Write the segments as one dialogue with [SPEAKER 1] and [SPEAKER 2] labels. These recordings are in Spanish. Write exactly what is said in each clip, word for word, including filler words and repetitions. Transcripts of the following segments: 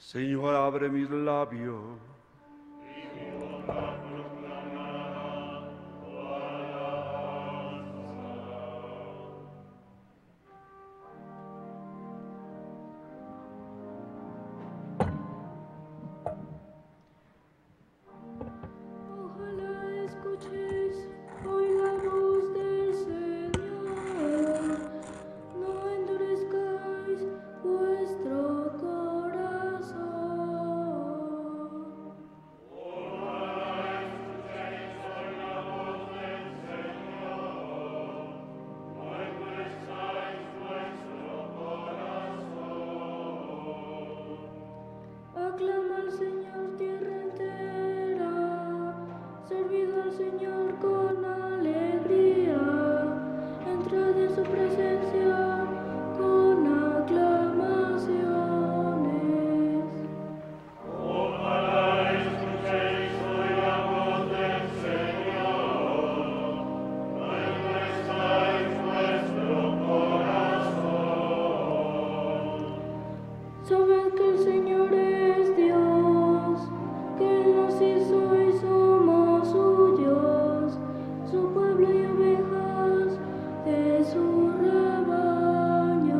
[SPEAKER 1] Señor, abre mis labios.
[SPEAKER 2] Ojalá escuchéis hoy la voz del Señor, no endurezcáis vuestro corazón. Ojalá escuchéis hoy la voz del Señor, no endurezcáis vuestro corazón. Aclama al Señor tierra entera, servid al Señor con alegría, entrad en su presencia con aclamaciones. Ojalá escuchéis hoy la voz del Señor, no endurezcáis vuestro corazón. Sabed que el Señor es Dios, que Él nos hizo y somos suyos, su pueblo y ovejas de su rebaño.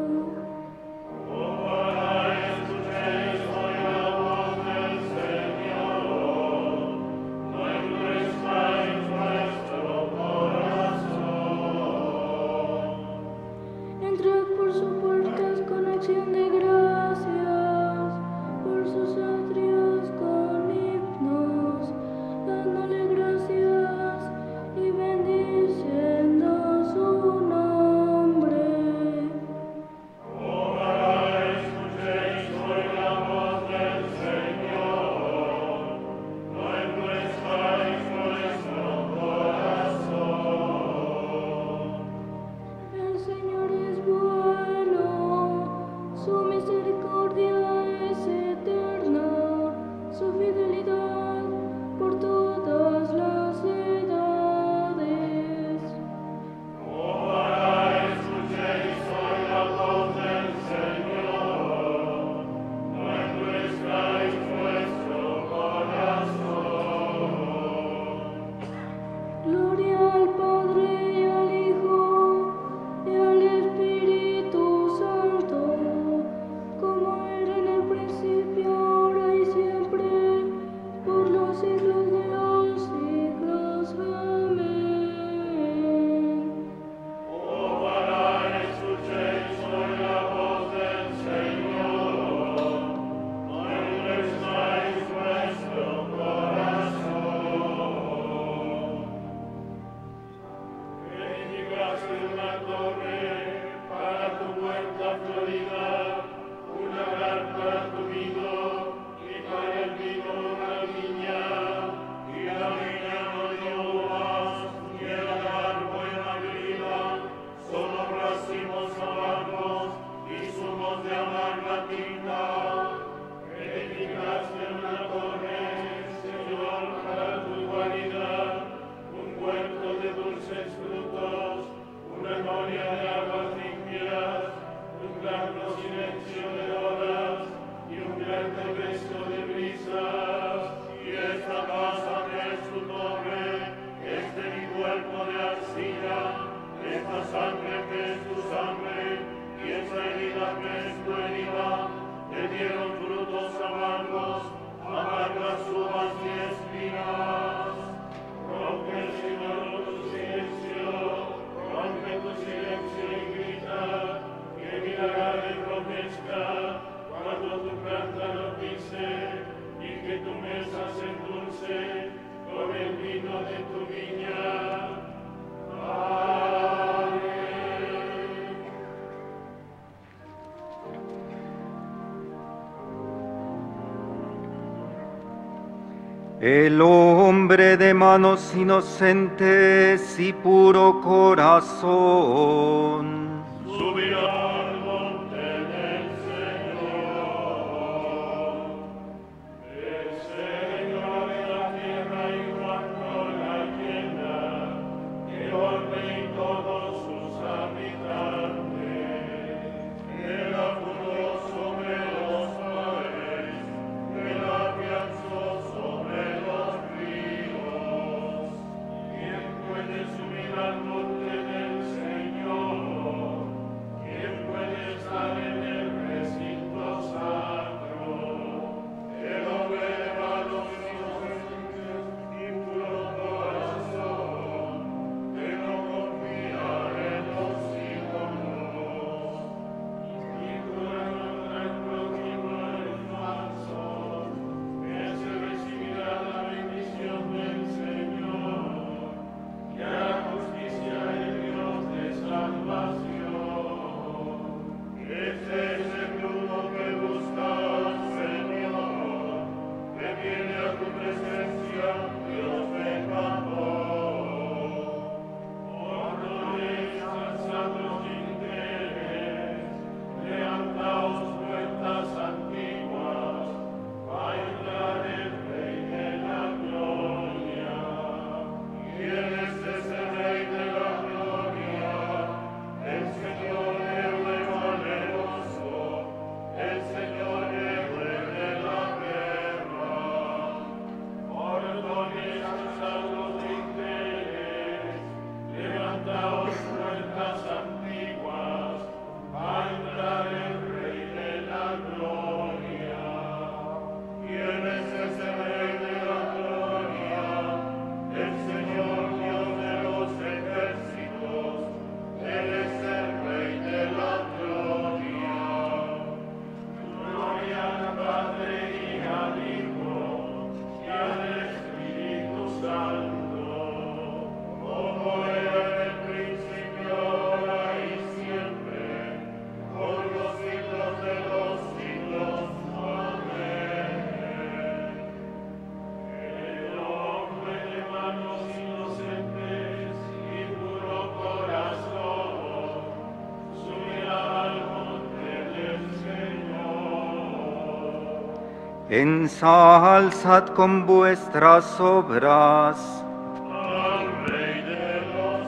[SPEAKER 2] Ojalá escuchéis hoy la voz del Señor, no endurezcáis vuestro corazón. Entrad por sus puertas con acción de gracias, por sus atrios con himnos, dándole gracias y bendiciendo su nombre. Ojalá escuchéis hoy la voz del Señor, no endurezcáis vuestro corazón. El Señor es bueno, su misericordia es eterna, su fidelidad por todas las edades. Ojalá escuchéis hoy la voz del Señor, no endurezcáis vuestro corazón. Gloria al Padre y al Hijo y al Espíritu Santo, como era en el principio, ahora y siempre, por los siglos de los siglos. Amén. Ojalá escuchéis hoy la voz del Señor, no endurezcáis vuestro corazón. Edificaste una torre para tu puerta florida, un lagar para tu vino y para el vino una viña, y la viña no dio uvas, ni el lagar buena vida, solo racimos amargos y zumos de amarga tinta. Edificaste una torre, Señor, para tu guarida, un huerto de dulces frutos, una gloria de aguas limpias, un largo silencio de horas y un gran tempestad de brisas. Y esta casa que es tu torre, este mi cuerpo de arcilla, esta sangre que es tu sangre, y esta herida que es tu herida, te dieron frutos amargos, amargas uvas y espinas. Rompe, Señor, tu silencio, rompe tu silencio y grita, que mi lagar enrojezca cuando tu planta lo pise, y que tu mesa se endulce con el vino de tu viña. Amén.
[SPEAKER 1] El hombre de manos inocentes y puro corazón,
[SPEAKER 2] Subirá al monte del Señor. El Señor de la tierra y cuando la llena, el orbe y todos sus habitantes. El furioso me los trae. que viene a tu presencia, Dios pecador. Honores al santo interés, levantaos puertas antiguas, bailar el Rey de la gloria. ¿Quién es ese Rey de la gloria? El Señor héroe valeroso, el Señor héroe de la guerra. Cordones alzados de interés, levantaos puertas antiguas, a entrar el Rey de la gloria. ¿Quién es ese Rey de la gloria? El Señor Dios de los ejércitos, Él es el Rey de la gloria. Gloria al Padre y al Hijo y al Espíritu Santo, como era en el principio, ahora y siempre, por los siglos de los siglos. Amén. El hombre de manos inocentes y puro corazón subirá al monte del Señor.
[SPEAKER 1] Ensalzad con vuestras obras
[SPEAKER 2] Al Rey de los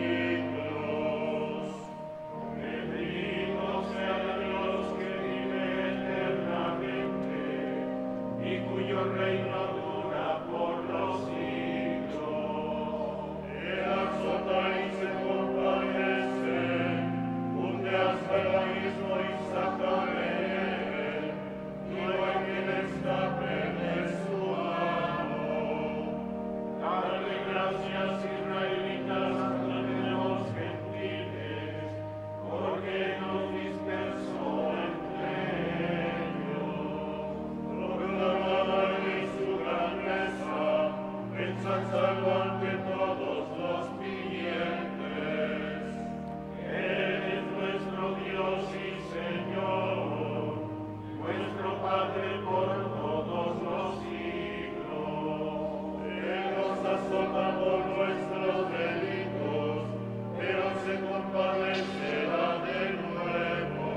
[SPEAKER 2] siglos, bendito sea Dios que vive eternamente y cuyo reino dura por los siglos. Él azota y se compadece, hunde hasta el abismo y saca de él, y no hay quien escape de su mano. Darle gracias, israelitas, los gentiles, porque nos dispersó entre ellos. Proclamad y su grandeza, ensalzadlo ante todos los vivientes. Él es nuestro Dios y Señor, nuestro Padre por todos los siglos. Él nos azota por nuestros delitos, pero se compadecerá de nuevo.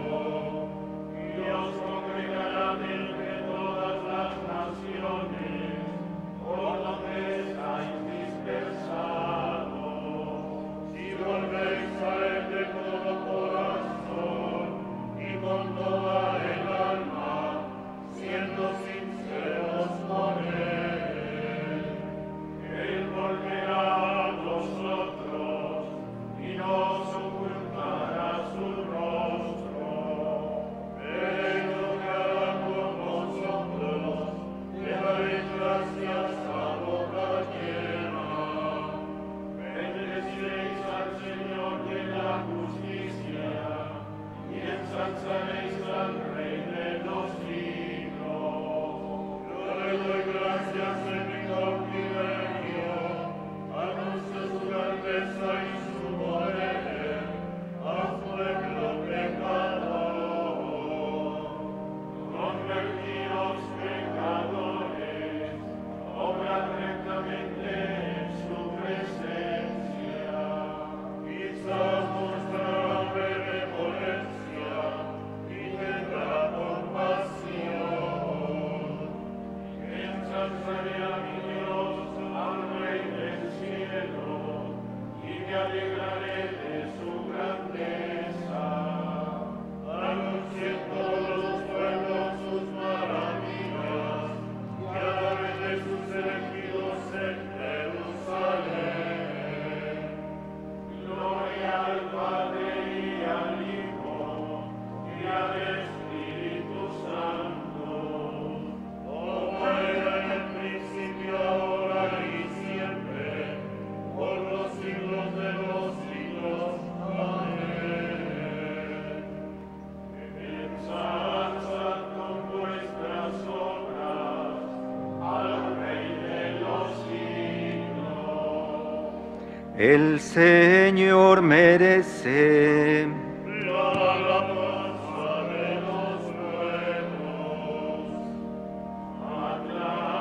[SPEAKER 2] Dios congregará de entre todas las naciones, por donde estáis dispersados. Si volvéis a Él de todo corazón y con toda el alma, siendo sinceros con Él, Él volverá a nosotros y nos ocultará su rostro. Él hará con nosotros, le daréis gracias a boca llena. Bendeciréis al Señor de la justicia y ensalzaréis al Rey de los siglos. Yo le doy gracias en mi cautiverio, anuncio su grandeza y su poder a pueblo pecador. Convertidos pecadores, obrad rectamente en su presencia. Quizás mostrará benevolencia y tendrá compasión. Ensalzaré a mi Dios, al Rey del cielo, y me alegraré de su grandeza. Anuncien todos los pueblos sus maravillas, y alaben de sus elegidos en Jerusalén. Gloria al Padre y al Hijo y al Espíritu Santo, como era en el principio, ahora y siempre, por los siglos de los siglos. Amén. Ensalzad con vuestras obras al Rey de los siglos.
[SPEAKER 1] el Señor merece.
[SPEAKER 2] La alabanza de los buenos. Aclamad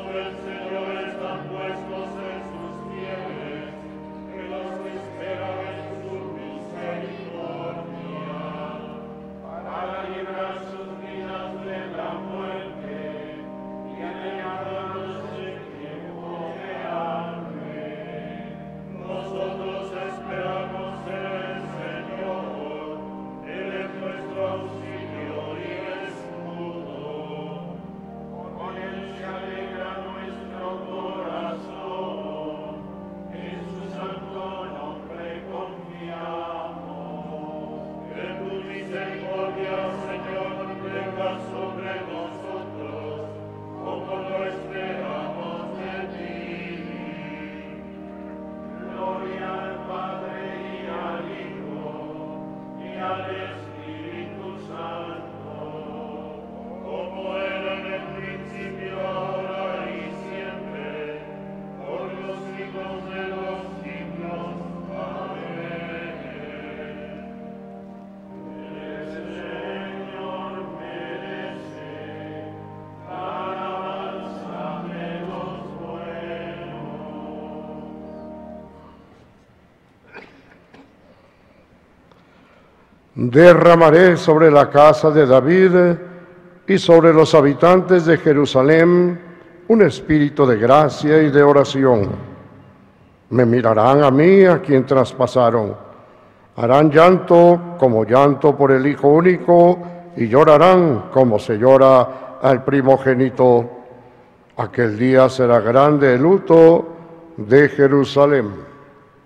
[SPEAKER 3] Derramaré sobre la casa de David y sobre los habitantes de Jerusalén un espíritu de gracia y de oración. Me mirarán a mí, a quien traspasaron. Harán llanto como llanto por el hijo único y llorarán como se llora al primogénito. Aquel día será grande el luto de Jerusalén.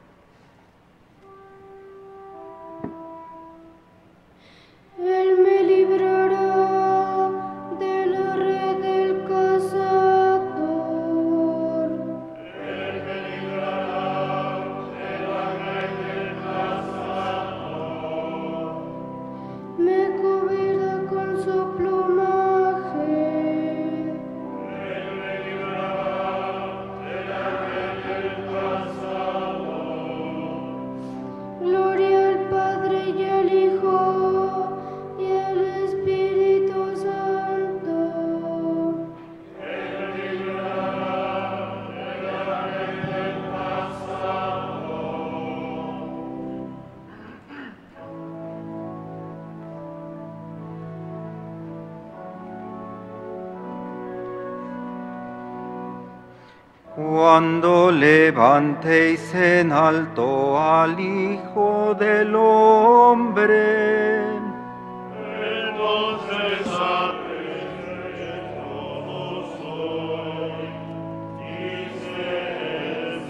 [SPEAKER 1] Cuando levantéis en alto al Hijo del Hombre,
[SPEAKER 2] entonces sabréis que yo soy, dice el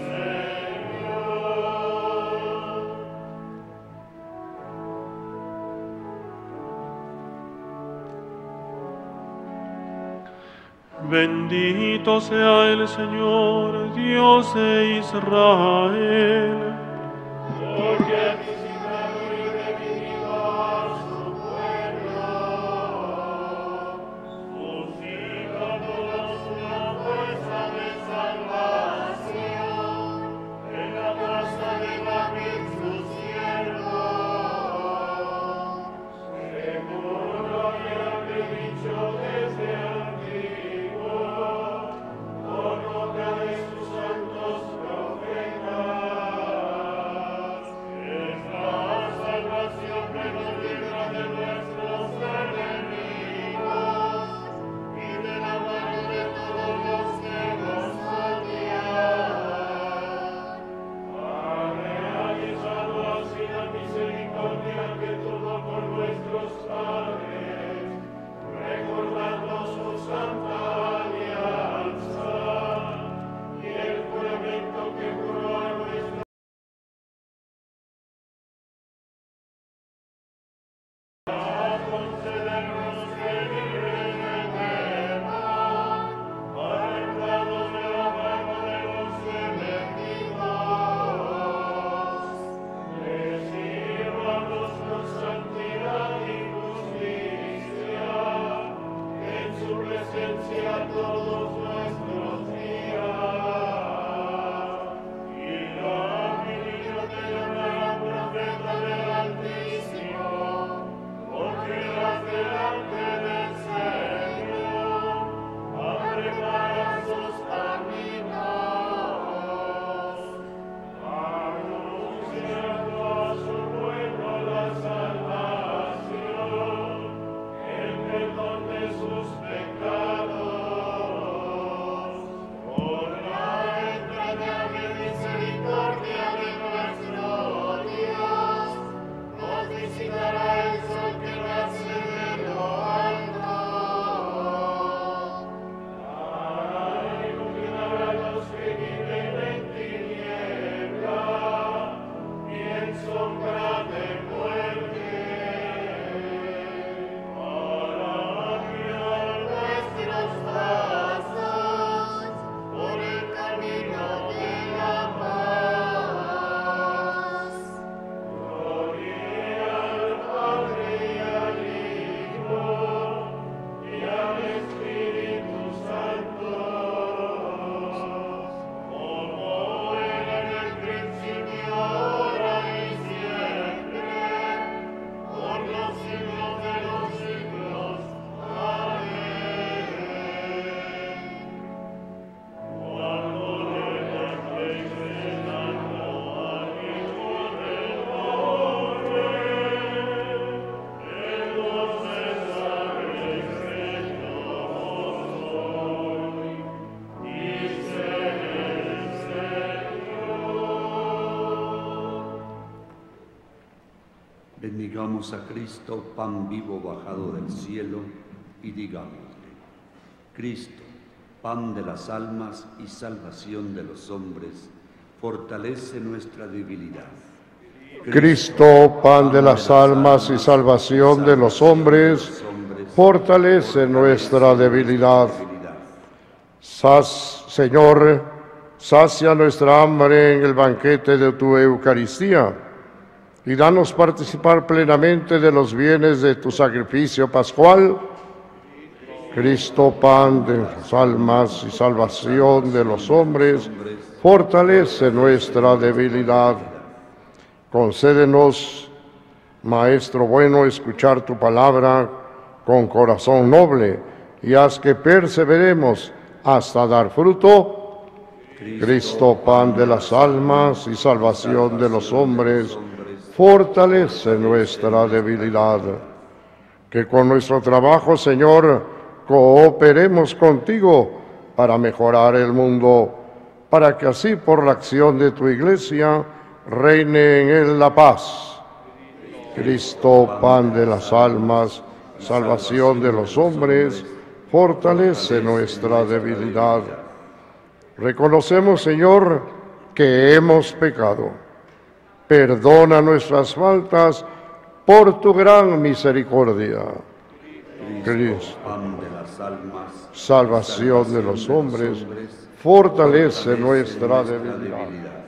[SPEAKER 2] Señor. Bendito sea el Señor, Dios de Israel, porque ha visitado y redimido a su pueblo. Suscítanos una fuerza de salvación en la casa de David, su siervo, según lo había predicho desde antiguo, por boca de sus santos profetas. Es la salvación que nos libra de nuestros enemigos y de la mano de todos los que nos odian. Ha realizado así la misericordia que tuvo con nuestros padres, recordando su santa alianza y el juramento que juró a nuestro concedernos que libres de temor, arrebatados de la mano de los enemigos, les sirvamos con santidad y justicia, en su presencia todos nuestros días. Y la milicia te llamará profeta del Altísimo, porque irás delante del Señor a preparar sus
[SPEAKER 4] Bendigamos a Cristo, pan vivo bajado del cielo, y digámosle: Cristo, pan de las almas y salvación de los hombres, fortalece nuestra debilidad.
[SPEAKER 3] Cristo, pan de las almas y salvación de los hombres, fortalece nuestra debilidad. Sas, Señor, sacia nuestra hambre en el banquete de tu Eucaristía y danos participar plenamente de los bienes de tu sacrificio pascual. Cristo, pan de las almas y salvación de los hombres, fortalece nuestra debilidad. Concédenos, Maestro bueno, escuchar tu palabra con corazón noble y haz que perseveremos hasta dar fruto. Cristo, pan de las almas y salvación de los hombres, fortalece nuestra debilidad. Que con nuestro trabajo, Señor, cooperemos contigo para mejorar el mundo, para que así por la acción de tu Iglesia reine en él la paz. Cristo, pan de las almas, salvación de los hombres, fortalece nuestra debilidad. Reconocemos, Señor, que hemos pecado. Perdona nuestras faltas por tu gran misericordia. Cristo,
[SPEAKER 4] pan de las almas,
[SPEAKER 3] salvación de los hombres, fortalece nuestra debilidad.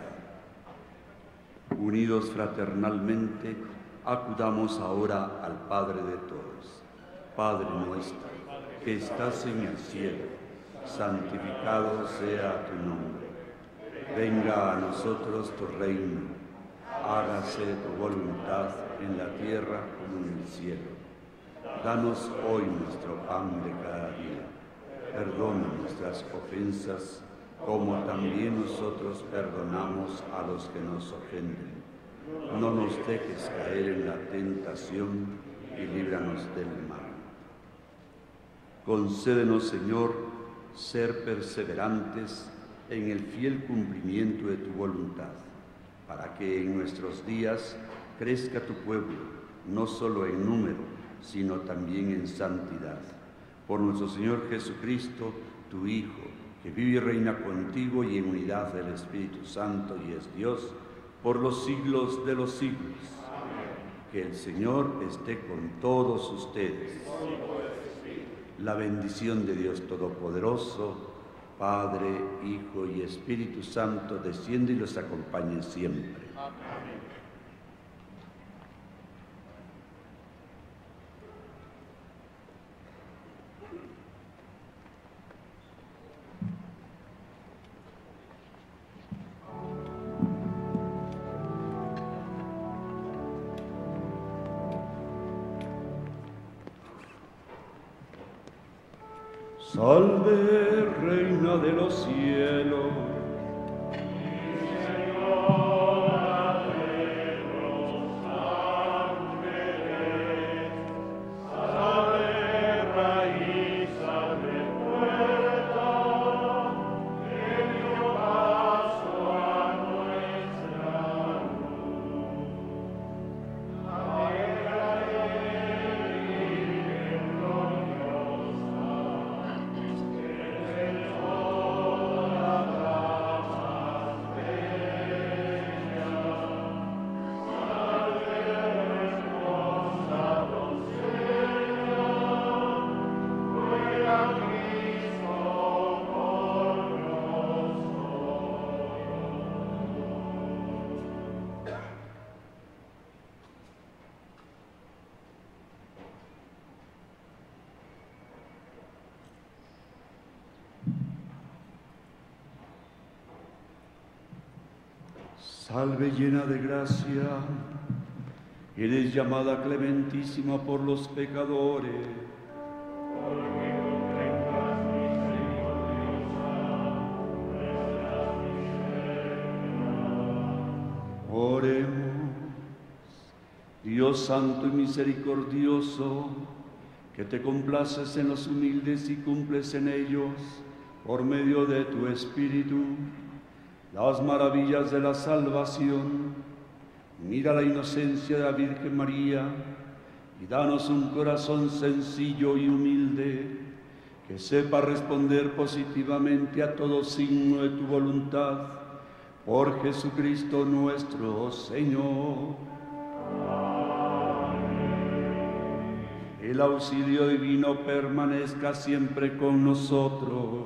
[SPEAKER 4] Unidos fraternalmente, acudamos ahora al Padre de todos. Padre nuestro, que estás en el cielo, santificado sea tu nombre. Venga a nosotros tu reino. Hágase tu voluntad en la tierra como en el cielo. Danos hoy nuestro pan de cada día. Perdona nuestras ofensas, como también nosotros perdonamos a los que nos ofenden. No nos dejes caer en la tentación y líbranos del mal. Concédenos, Señor, ser perseverantes en el fiel cumplimiento de tu voluntad, para que en nuestros días crezca tu pueblo, no solo en número, sino también en santidad. Por nuestro Señor Jesucristo, tu Hijo, que vive y reina contigo y en unidad del Espíritu Santo y es Dios, por los siglos de los siglos. Que el Señor esté con todos ustedes. La bendición de Dios Todopoderoso, Padre, Hijo y Espíritu Santo, desciende y los acompañe siempre. Amén.
[SPEAKER 2] Salve, Reina de los cielos. Salve llena de gracia, eres llamada clementísima por los pecadores. Porque contemplas misericordiosa nuestras miserias. Oremos. Dios santo y misericordioso, que te complaces en los humildes y cumples en ellos, por medio de tu Espíritu, las maravillas de la salvación,
[SPEAKER 4] Mira la inocencia de la Virgen María y danos un corazón sencillo y humilde que sepa responder positivamente a todo signo de tu voluntad. Por Jesucristo nuestro Señor. El auxilio divino permanezca siempre con nosotros.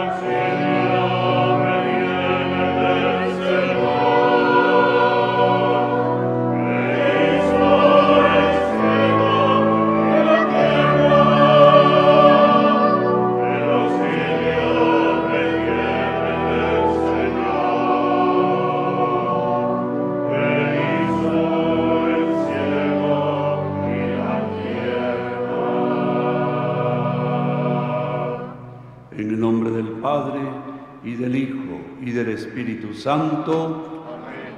[SPEAKER 4] Santo. Amén.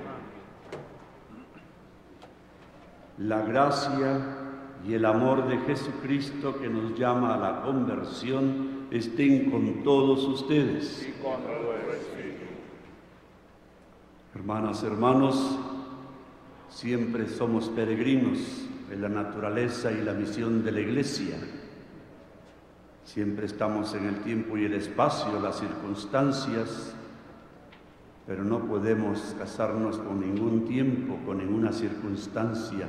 [SPEAKER 4] La gracia y el amor de Jesucristo que nos llama a la conversión estén con todos ustedes. Y con tu espíritu. Hermanas, hermanos, siempre somos peregrinos en la naturaleza y la misión de la Iglesia. Siempre estamos en el tiempo y el espacio, las circunstancias, pero no podemos casarnos con ningún tiempo, con ninguna circunstancia.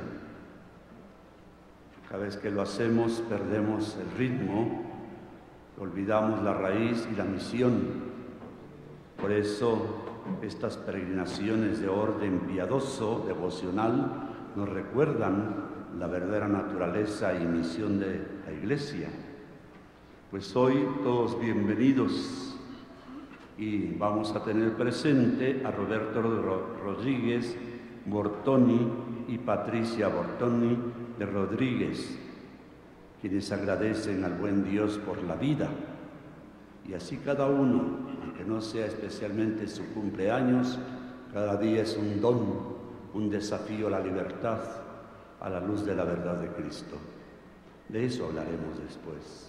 [SPEAKER 4] Cada vez que lo hacemos perdemos el ritmo, olvidamos la raíz y la misión. Por eso estas peregrinaciones de orden piadoso, devocional, nos recuerdan la verdadera naturaleza y misión de la Iglesia. Pues hoy todos bienvenidos. Y vamos a tener presente a Roberto Rodríguez Bortoni y Patricia Bortoni de Rodríguez, quienes agradecen al buen Dios por la vida. Y así cada uno, aunque no sea especialmente su cumpleaños, cada día es un don, un desafío a la libertad, a la luz de la verdad de Cristo. De eso hablaremos después.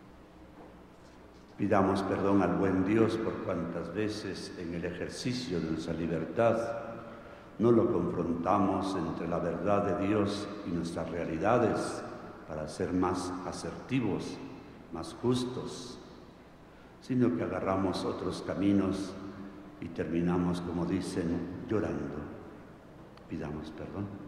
[SPEAKER 4] Pidamos perdón al buen Dios por cuantas veces en el ejercicio de nuestra libertad no lo confrontamos entre la verdad de Dios y nuestras realidades para ser más asertivos, más justos, sino que agarramos otros caminos y terminamos, como dicen, llorando. Pidamos perdón.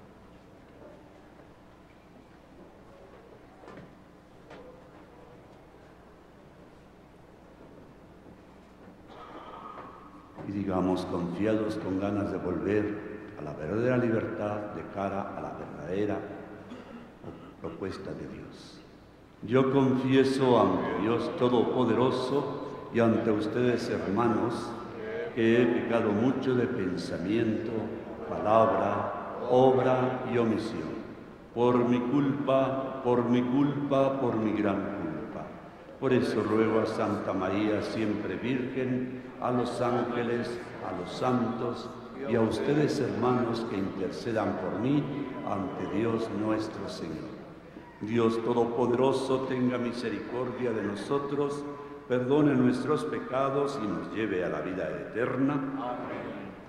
[SPEAKER 4] Y digamos confiados, con ganas de volver a la verdadera libertad de cara a la verdadera propuesta de Dios. Yo confieso ante Dios Todopoderoso y ante ustedes, hermanos, que he pecado mucho de pensamiento, palabra, obra y omisión. Por mi culpa, por mi culpa, por mi gran culpa. Por eso ruego a Santa María, siempre Virgen, a los ángeles, a los santos y a ustedes, hermanos, que intercedan por mí ante Dios nuestro Señor. Dios Todopoderoso tenga misericordia de nosotros, perdone nuestros pecados y nos lleve a la vida eterna. Amén.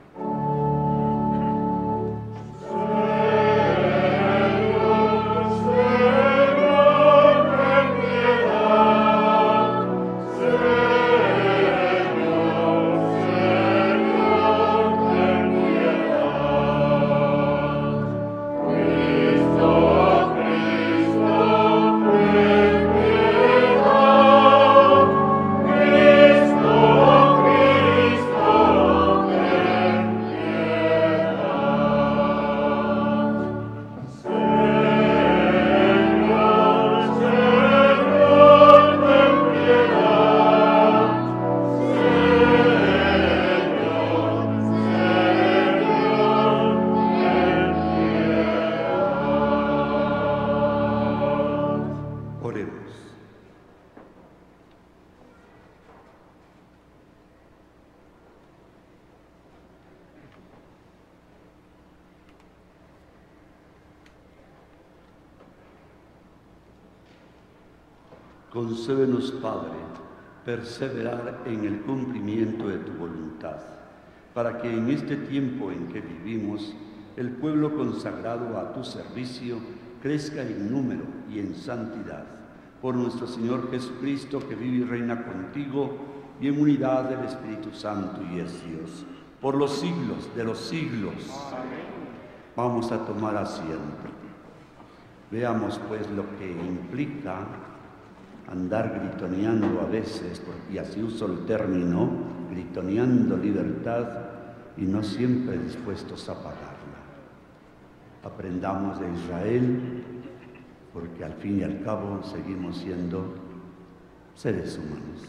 [SPEAKER 4] Concédenos, Padre, perseverar en el cumplimiento de tu voluntad, para que en este tiempo en que vivimos, el pueblo consagrado a tu servicio crezca en número y en santidad. Por nuestro Señor Jesucristo, que vive y reina contigo, y en unidad del Espíritu Santo y es Dios, por los siglos de los siglos. Amén. Vamos a tomar asiento. Veamos pues lo que implica andar gritoneando a veces, y así uso el término, gritoneando libertad y no siempre dispuestos a pagarla. Aprendamos de Israel, porque al fin y al cabo seguimos siendo seres humanos.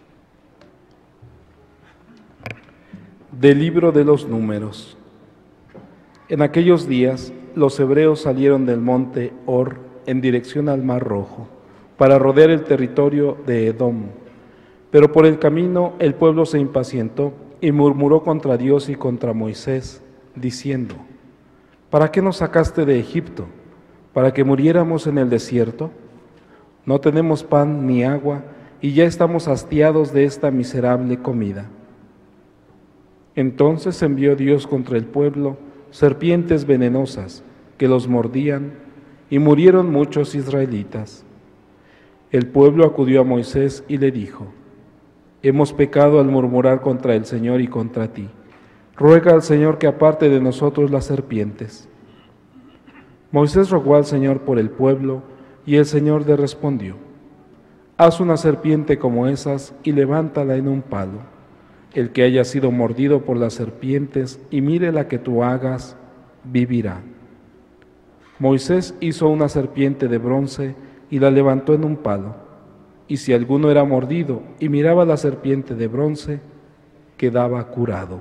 [SPEAKER 5] Del libro de los Números. En aquellos días, los hebreos salieron del monte Hor en dirección al Mar Rojo, para rodear el territorio de Edom. Pero por el camino el pueblo se impacientó y murmuró contra Dios y contra Moisés, diciendo: ¿Para qué nos sacaste de Egipto? ¿Para que muriéramos en el desierto? No tenemos pan ni agua, y ya estamos hastiados de esta miserable comida. Entonces envió Dios contra el pueblo serpientes venenosas que los mordían, y murieron muchos israelitas. El pueblo acudió a Moisés y le dijo: Hemos pecado al murmurar contra el Señor y contra ti. Ruega al Señor que aparte de nosotros las serpientes. Moisés rogó al Señor por el pueblo, y el Señor le respondió: Haz una serpiente como esas y levántala en un palo. El que haya sido mordido por las serpientes y mire la que tú hagas, vivirá. Moisés hizo una serpiente de bronce y la levantó en un palo, y si alguno era mordido y miraba la serpiente de bronce, quedaba curado.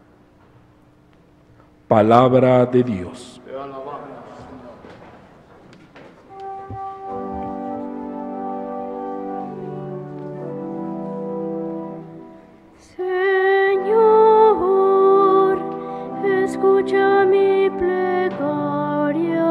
[SPEAKER 5] Palabra de Dios.
[SPEAKER 6] Señor, escucha mi plegaria.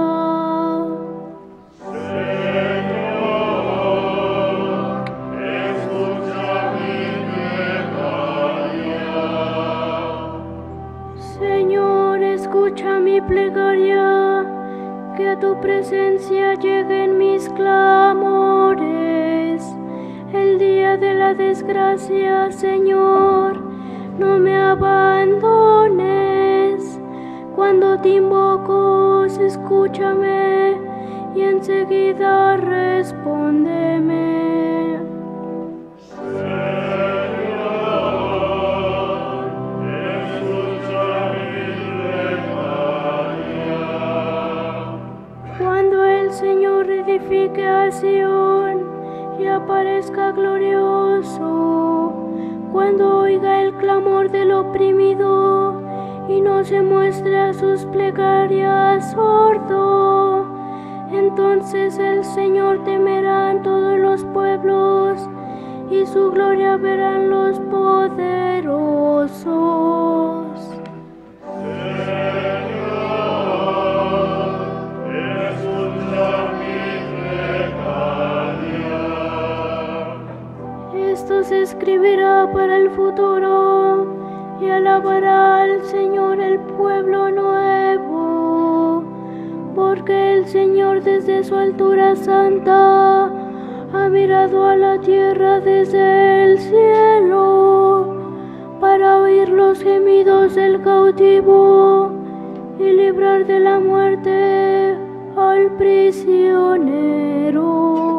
[SPEAKER 6] Señor, escucha mi plegaria, que a tu presencia lleguen mis clamores. El día de la desgracia, Señor, no me abandones. Cuando te invoco, escúchame y enseguida respóndeme. Cuando el Señor edifique a Sión y aparezca glorioso, cuando oiga el clamor del oprimido y no se muestre a sus plegarias sordo, entonces el Señor temerá en todos los pueblos y su gloria verán los poderosos. Esto se escribirá para el futuro y alabará al Señor el pueblo nuevo, porque el Señor desde su altura santa ha mirado a la tierra desde el cielo para oír los gemidos del cautivo y librar de la muerte al prisionero.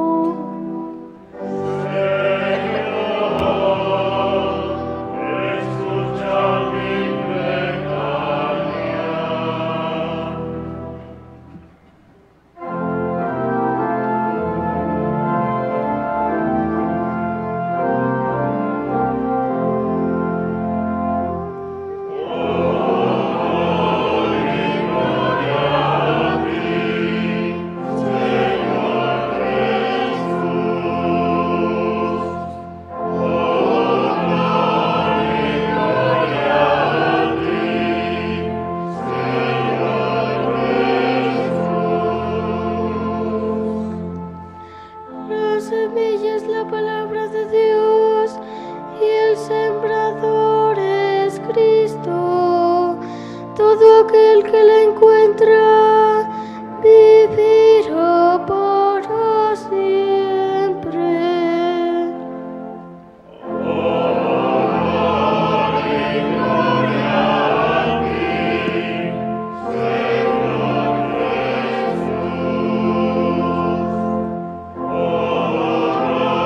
[SPEAKER 2] Oh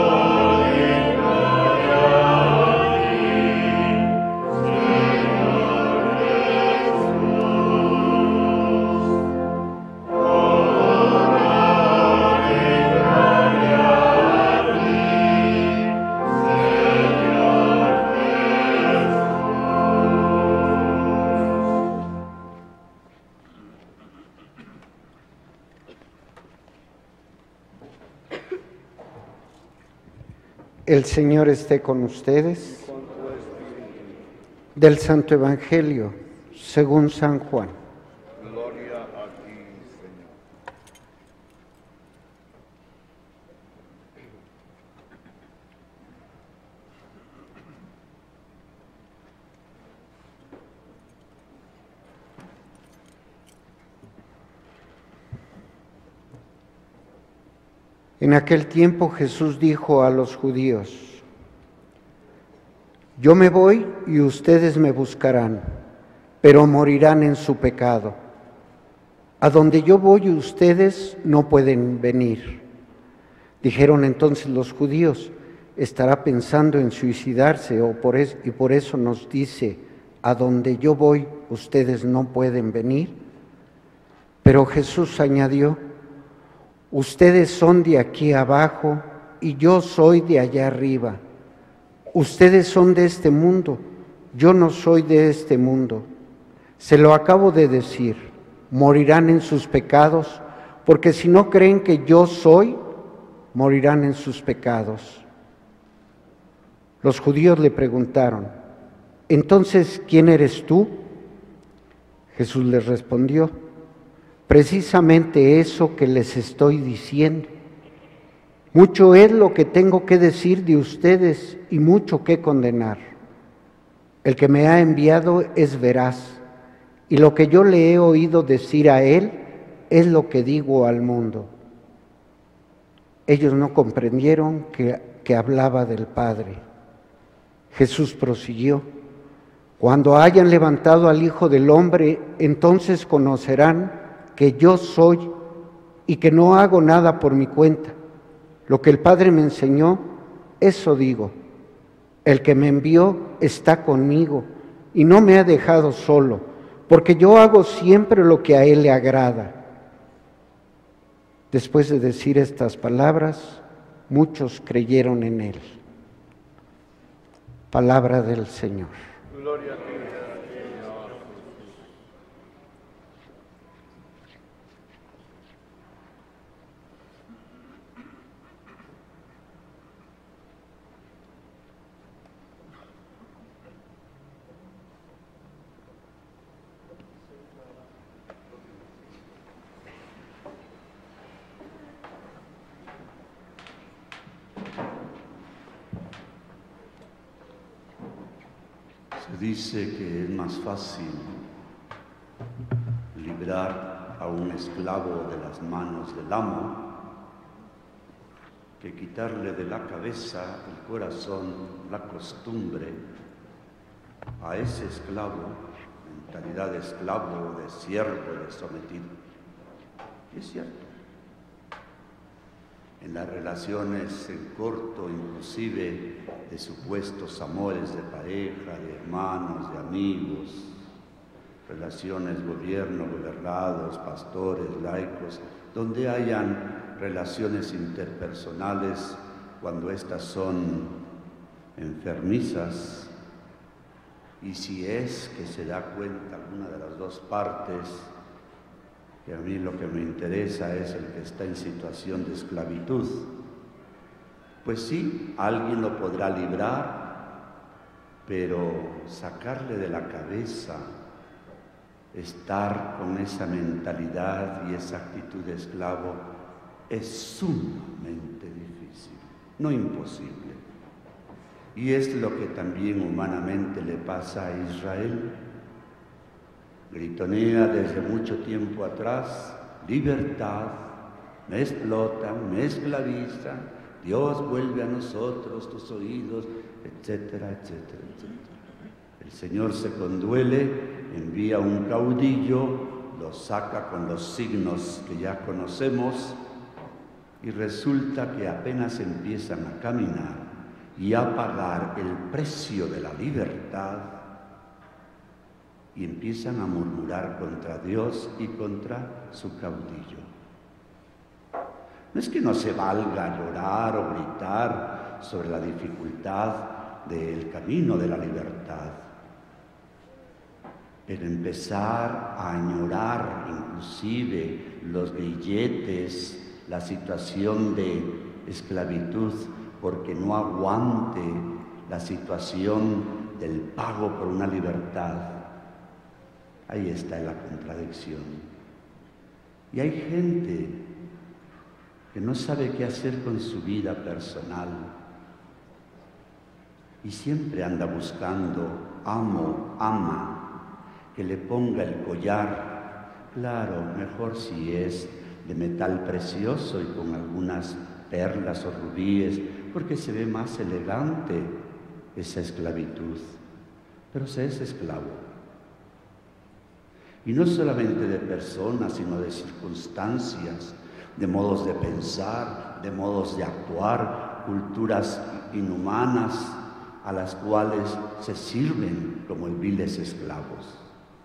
[SPEAKER 7] El Señor esté con ustedes. Del Santo Evangelio, según San Juan.
[SPEAKER 2] Gloria a ti, Señor.
[SPEAKER 7] En aquel tiempo Jesús dijo a los judíos: Yo me voy y ustedes me buscarán, pero morirán en su pecado. A donde yo voy ustedes no pueden venir. Dijeron entonces los judíos: ¿estará pensando en suicidarse o por es, y por eso nos dice: a donde yo voy ustedes no pueden venir? Pero Jesús añadió: ustedes son de aquí abajo y yo soy de allá arriba. Ustedes son de este mundo, yo no soy de este mundo. Se lo acabo de decir, morirán en sus pecados, porque si no creen que yo soy, morirán en sus pecados. Los judíos le preguntaron: ¿entonces quién eres tú? Jesús les respondió: precisamente eso que les estoy diciendo. Mucho es lo que tengo que decir de ustedes y mucho que condenar. El que me ha enviado es veraz, y lo que yo le he oído decir a él es lo que digo al mundo. Ellos no comprendieron que, que hablaba del Padre. Jesús prosiguió: cuando hayan levantado al Hijo del Hombre, entonces conocerán que yo soy y que no hago nada por mi cuenta. Lo que el Padre me enseñó, eso digo. El que me envió está conmigo y no me ha dejado solo, porque yo hago siempre lo que a Él le agrada. Después de decir estas palabras, muchos creyeron en Él. Palabra del Señor.
[SPEAKER 2] Gloria a ti, Señor.
[SPEAKER 4] Se dice que es más fácil librar a un esclavo de las manos del amo que quitarle de la cabeza, el corazón, la costumbre a ese esclavo, mentalidad de esclavo, de siervo, de sometido. Y es cierto. En las relaciones en corto, inclusive de supuestos amores de pareja, de hermanos, de amigos, relaciones gobierno, gobernados, pastores, laicos, donde hayan relaciones interpersonales, cuando éstas son enfermizas, y si es que se da cuenta alguna de las dos partes, que a mí lo que me interesa es el que está en situación de esclavitud, pues sí, alguien lo podrá librar, pero sacarle de la cabeza, estar con esa mentalidad y esa actitud de esclavo, es sumamente difícil, no imposible. Y es lo que también humanamente le pasa a Israel. Gritonea desde mucho tiempo atrás: libertad, me explotan, me esclavizan, Dios vuelve a nosotros tus oídos, etcétera, etcétera, etcétera. El Señor se conduele, envía un caudillo, lo saca con los signos que ya conocemos, y resulta que apenas empiezan a caminar y a pagar el precio de la libertad, y empiezan a murmurar contra Dios y contra su caudillo. No es que no se valga llorar o gritar sobre la dificultad del camino de la libertad, pero empezar a añorar inclusive los grilletes, la situación de esclavitud, porque no aguante la situación del pago por una libertad. Ahí está la contradicción. Y hay gente que no sabe qué hacer con su vida personal y siempre anda buscando amo, ama, que le ponga el collar. Claro, mejor si es de metal precioso y con algunas perlas o rubíes, porque se ve más elegante esa esclavitud. Pero se es esclavo. Y no solamente de personas, sino de circunstancias, de modos de pensar, de modos de actuar, culturas inhumanas a las cuales se sirven como viles esclavos.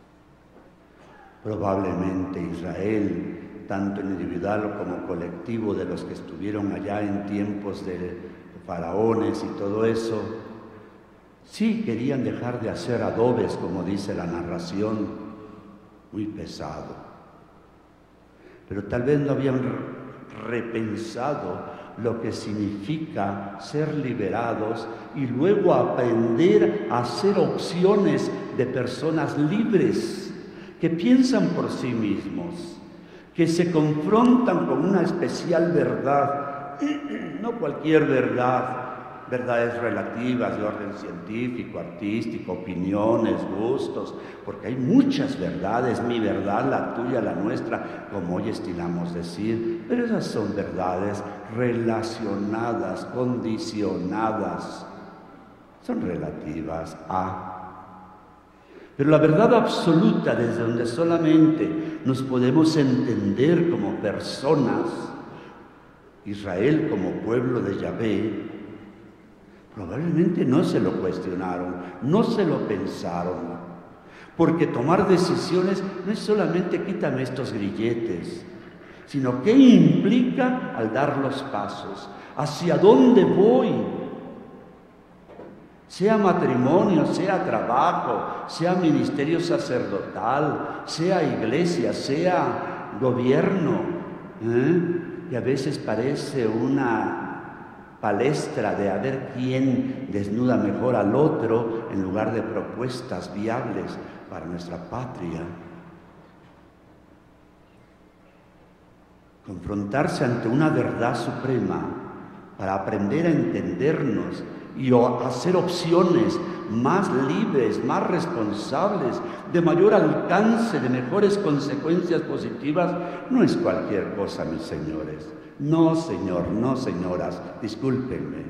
[SPEAKER 4] Probablemente Israel, tanto individual como colectivo de los que estuvieron allá en tiempos de faraones y todo eso, sí querían dejar de hacer adobes, como dice la narración, muy pesado. Pero tal vez no habían repensado lo que significa ser liberados y luego aprender a hacer opciones de personas libres que piensan por sí mismos, que se confrontan con una especial verdad, no cualquier verdad, verdades relativas de orden científico, artístico, opiniones, gustos, porque hay muchas verdades, mi verdad, la tuya, la nuestra, como hoy estilamos decir, pero esas son verdades relacionadas, condicionadas, son relativas a... Pero la verdad absoluta, desde donde solamente nos podemos entender como personas, Israel como pueblo de Yahvé, probablemente no se lo cuestionaron, no se lo pensaron, porque tomar decisiones no es solamente quítame estos grilletes, sino qué implica al dar los pasos, hacia dónde voy, sea matrimonio, sea trabajo, sea ministerio sacerdotal, sea iglesia, sea gobierno, ¿eh? Y a veces parece una palestra de a ver quién desnuda mejor al otro en lugar de propuestas viables para nuestra patria. Confrontarse ante una verdad suprema para aprender a entendernos y hacer opciones más libres, más responsables, de mayor alcance, de mejores consecuencias positivas, no es cualquier cosa, mis señores. No, señor, no, señoras, discúlpenme.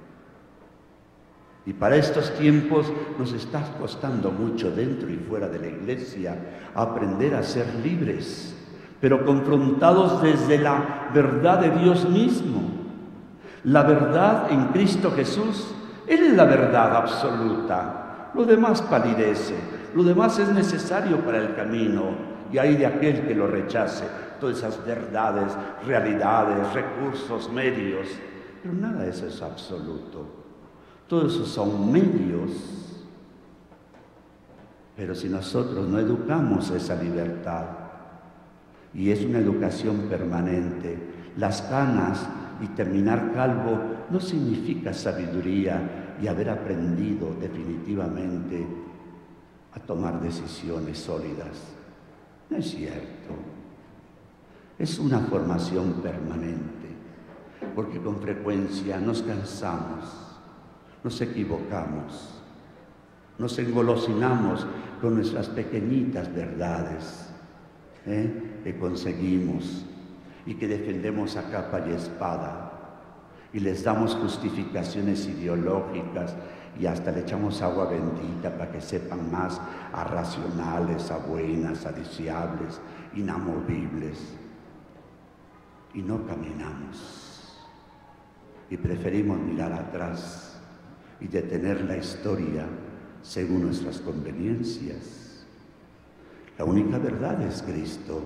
[SPEAKER 4] Y para estos tiempos nos está costando mucho dentro y fuera de la iglesia aprender a ser libres, pero confrontados desde la verdad de Dios mismo. La verdad en Cristo Jesús, Él es la verdad absoluta. Lo demás palidece, lo demás es necesario para el camino, y hay de aquel que lo rechace. Todas esas verdades, realidades, recursos, medios, pero nada de eso es absoluto. Todos esos son medios. Pero si nosotros no educamos esa libertad, y es una educación permanente, las canas y terminar calvo no significa sabiduría y haber aprendido definitivamente a tomar decisiones sólidas. No es cierto. Es una formación permanente, porque con frecuencia nos cansamos, nos equivocamos, nos engolosinamos con nuestras pequeñitas verdades ¿eh? que conseguimos y que defendemos a capa y espada, y les damos justificaciones ideológicas y hasta le echamos agua bendita para que sepan más a racionales, a buenas, a deseables, inamovibles. Y no caminamos, y preferimos mirar atrás y detener la historia según nuestras conveniencias. La única verdad es Cristo.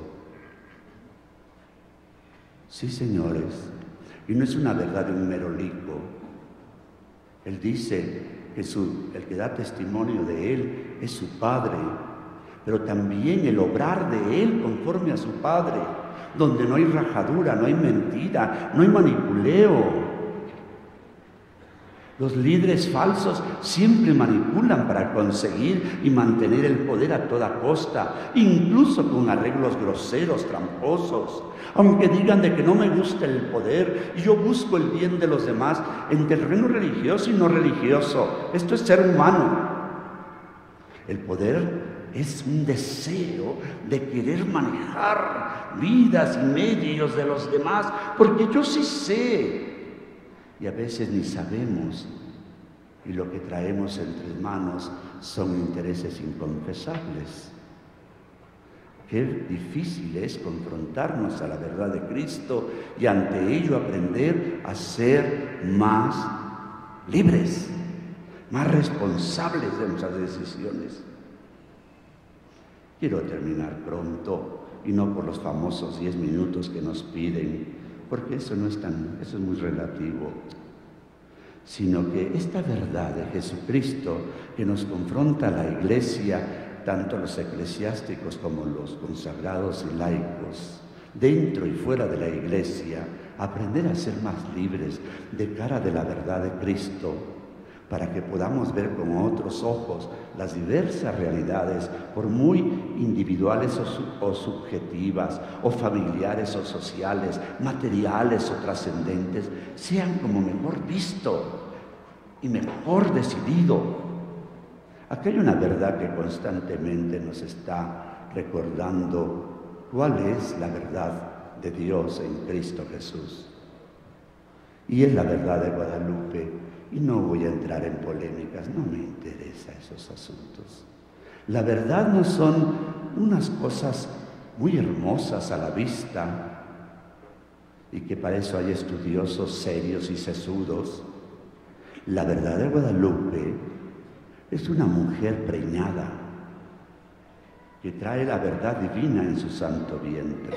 [SPEAKER 4] Sí, señores, y no es una verdad de un merolico. Él dice que su, el que da testimonio de Él es su Padre, pero también el obrar de Él conforme a su Padre, donde no hay rajadura, no hay mentira, no hay manipuleo. Los líderes falsos siempre manipulan para conseguir y mantener el poder a toda costa, incluso con arreglos groseros, tramposos. Aunque digan de que no me gusta el poder y yo busco el bien de los demás en terreno religioso y no religioso. Esto es ser humano. El poder es un deseo de querer manejar vidas y medios de los demás, porque yo sí sé. Y a veces ni sabemos, y lo que traemos entre manos son intereses inconfesables. Qué difícil es confrontarnos a la verdad de Cristo y ante ello aprender a ser más libres, más responsables de nuestras decisiones. Quiero terminar pronto, y no por los famosos diez minutos que nos piden, porque eso no es tan, eso es muy relativo, sino que esta verdad de Jesucristo que nos confronta a la Iglesia, tanto los eclesiásticos como los consagrados y laicos, dentro y fuera de la Iglesia, aprender a ser más libres de cara de la verdad de Cristo, para que podamos ver con otros ojos las diversas realidades, por muy individuales o, sub o subjetivas, o familiares o sociales, materiales o trascendentes, sean como mejor visto y mejor decidido. Aquí hay una verdad que constantemente nos está recordando cuál es la verdad de Dios en Cristo Jesús. Y es la verdad de Guadalupe. Y no voy a entrar en polémicas, no me interesan esos asuntos. La verdad no son unas cosas muy hermosas a la vista, y que para eso hay estudiosos serios y sesudos. La verdad de Guadalupe es una mujer preñada, que trae la verdad divina en su santo vientre.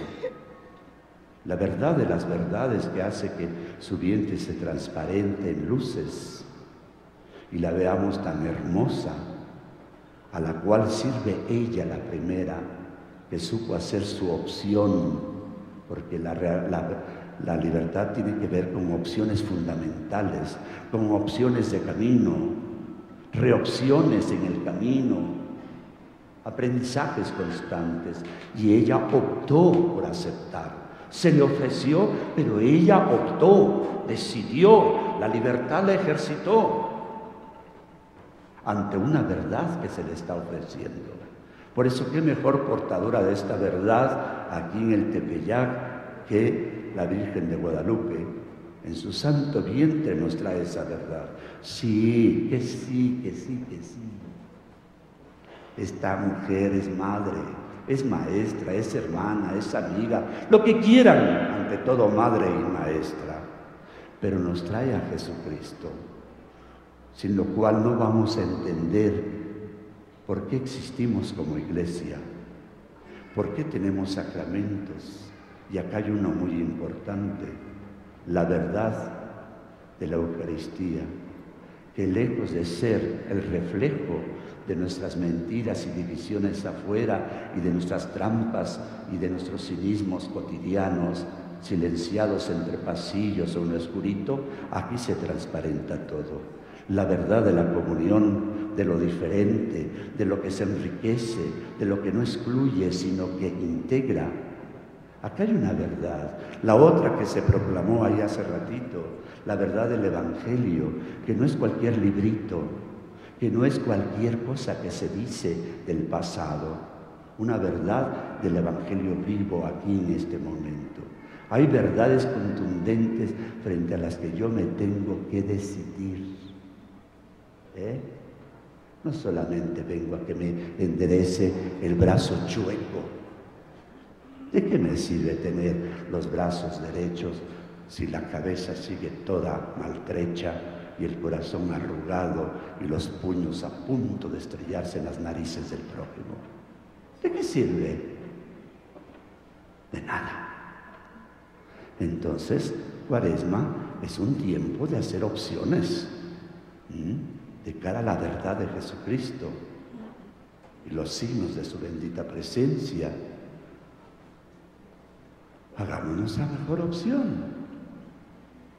[SPEAKER 4] La verdad de las verdades que hace que su vientre se transparente en luces y la veamos tan hermosa, a la cual sirve ella la primera, que supo hacer su opción, porque la, la, la libertad tiene que ver con opciones fundamentales, con opciones de camino, reopciones en el camino, aprendizajes constantes, y ella optó por aceptar. Se le ofreció, pero ella optó, decidió, la libertad la ejercitó ante una verdad que se le está ofreciendo. Por eso, qué mejor portadora de esta verdad aquí en el Tepeyac que la Virgen de Guadalupe. En su santo vientre nos trae esa verdad. Sí, que sí, que sí, que sí. Esta mujer es madre, es maestra, es hermana, es amiga, lo que quieran, ante todo madre y maestra, pero nos trae a Jesucristo, sin lo cual no vamos a entender por qué existimos como iglesia, por qué tenemos sacramentos, y acá hay uno muy importante, la verdad de la Eucaristía, que lejos de ser el reflejo de nuestras mentiras y divisiones afuera, y de nuestras trampas y de nuestros cinismos cotidianos, silenciados entre pasillos o un oscurito, aquí se transparenta todo. La verdad de la comunión, de lo diferente, de lo que se enriquece, de lo que no excluye, sino que integra. Acá hay una verdad. La otra que se proclamó ahí hace ratito, la verdad del Evangelio, que no es cualquier librito, que no es cualquier cosa que se dice del pasado, una verdad del Evangelio vivo aquí en este momento. Hay verdades contundentes frente a las que yo me tengo que decidir. ¿Eh? No solamente vengo a que me enderece el brazo chueco. ¿De qué me sirve tener los brazos derechos si la cabeza sigue toda maltrecha y el corazón arrugado y los puños a punto de estrellarse en las narices del prójimo? ¿De qué sirve? De nada. Entonces, Cuaresma es un tiempo de hacer opciones, ¿m? de cara a la verdad de Jesucristo y los signos de su bendita presencia. Hagámonos la mejor opción.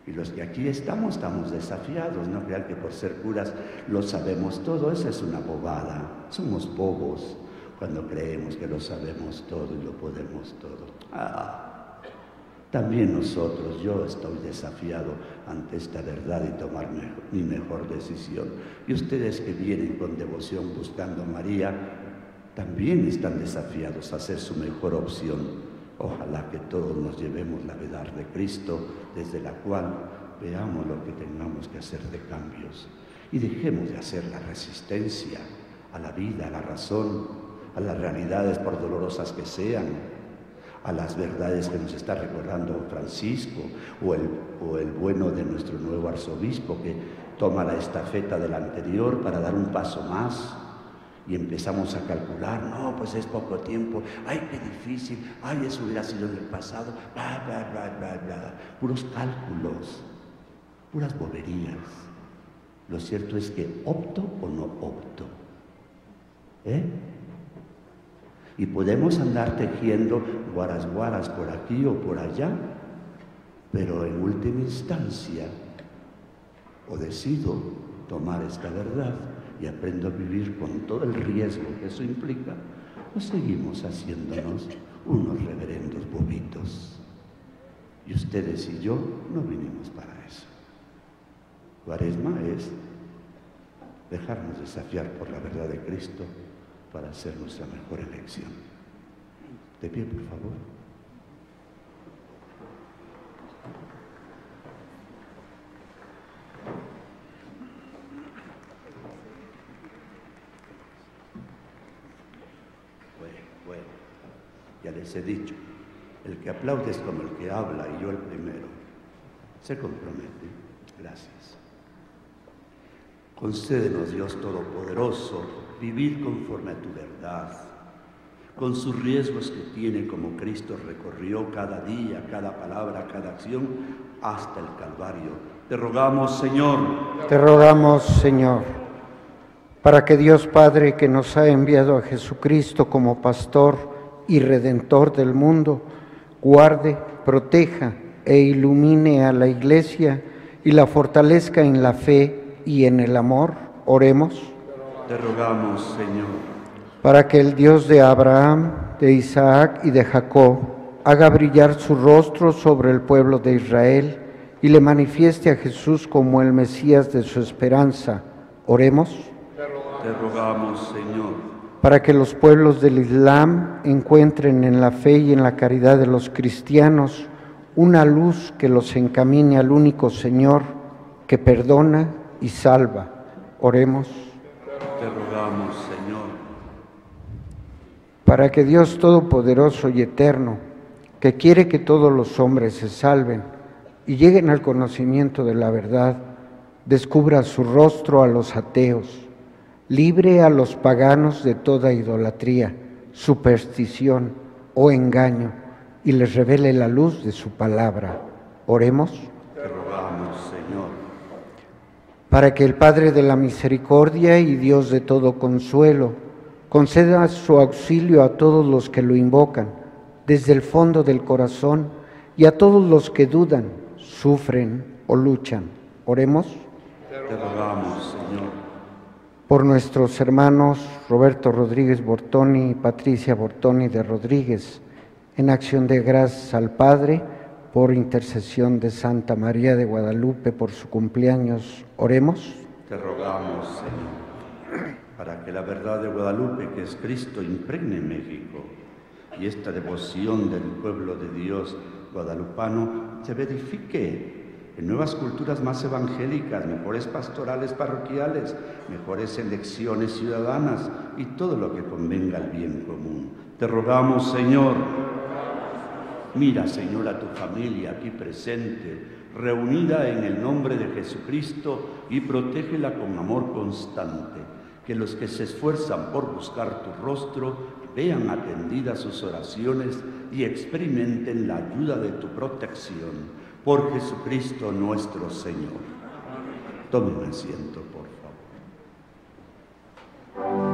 [SPEAKER 4] Y los que aquí estamos, estamos desafiados. No crean que por ser curas lo sabemos todo. Esa es una bobada. Somos bobos cuando creemos que lo sabemos todo y lo podemos todo. Ah, también nosotros, yo estoy desafiado ante esta verdad y tomar me- mi mejor decisión. Y ustedes que vienen con devoción buscando a María, también están desafiados a hacer su mejor opción. Ojalá que todos nos llevemos la verdad de Cristo, desde la cual veamos lo que tengamos que hacer de cambios y dejemos de hacer la resistencia a la vida, a la razón, a las realidades por dolorosas que sean, a las verdades que nos está recordando Francisco o el, o el bueno de nuestro nuevo arzobispo que toma la estafeta del anterior para dar un paso más. Y empezamos a calcular, no, pues es poco tiempo, ay, qué difícil, ay, eso hubiera sido en el pasado, bla, bla, bla, bla, bla. Puros cálculos, puras boberías. Lo cierto es que opto o no opto. ¿Eh? Y podemos andar tejiendo guaras guaras por aquí o por allá, pero en última instancia, o decido tomar esta verdad y aprendo a vivir con todo el riesgo que eso implica, pues seguimos haciéndonos unos reverendos bobitos. Y ustedes y yo no vinimos para eso. Cuaresma es dejarnos desafiar por la verdad de Cristo para hacer nuestra mejor elección. De pie, por favor. Ya les he dicho, el que aplaude es como el que habla y yo el primero. Se compromete. Gracias. Concédenos, Dios Todopoderoso, vivir conforme a tu verdad, con sus riesgos que tiene como Cristo recorrió cada día, cada palabra, cada acción, hasta el Calvario. Te rogamos, Señor.
[SPEAKER 7] Te rogamos, Señor, para que Dios Padre, que nos ha enviado a Jesucristo como pastor y redentor del mundo, guarde, proteja e ilumine a la Iglesia y la fortalezca en la fe y en el amor. Oremos.
[SPEAKER 4] Te rogamos, Señor.
[SPEAKER 7] Para que el Dios de Abraham, de Isaac y de Jacob haga brillar su rostro sobre el pueblo de Israel y le manifieste a Jesús como el Mesías de su esperanza. Oremos.
[SPEAKER 4] Te rogamos, Señor.
[SPEAKER 7] Para que los pueblos del Islam encuentren en la fe y en la caridad de los cristianos una luz que los encamine al único Señor que perdona y salva. Oremos.
[SPEAKER 4] Te rogamos, Señor.
[SPEAKER 7] Para que Dios Todopoderoso y Eterno, que quiere que todos los hombres se salven y lleguen al conocimiento de la verdad, descubra su rostro a los ateos, libre a los paganos de toda idolatría, superstición o engaño, y les revele la luz de su palabra. Oremos.
[SPEAKER 4] Te rogamos, Señor.
[SPEAKER 7] Para que el Padre de la misericordia y Dios de todo consuelo conceda su auxilio a todos los que lo invocan desde el fondo del corazón y a todos los que dudan, sufren o luchan. Oremos.
[SPEAKER 4] Te rogamos, Señor.
[SPEAKER 7] Por nuestros hermanos Roberto Rodríguez Bortoni y Patricia Bortoni de Rodríguez, en acción de gracias al Padre, por intercesión de Santa María de Guadalupe por su cumpleaños, oremos.
[SPEAKER 4] Te rogamos, Señor, para que la verdad de Guadalupe, que es Cristo, impregne México y esta devoción del pueblo de Dios guadalupano se verifique en nuevas culturas más evangélicas, mejores pastorales parroquiales, mejores elecciones ciudadanas y todo lo que convenga al bien común. Te rogamos, Señor. Mira, Señor, a tu familia aquí presente, reunida en el nombre de Jesucristo, y protégela con amor constante. Que los que se esfuerzan por buscar tu rostro vean atendidas sus oraciones y experimenten la ayuda de tu protección. Por Jesucristo nuestro Señor. Tomen asiento, por favor.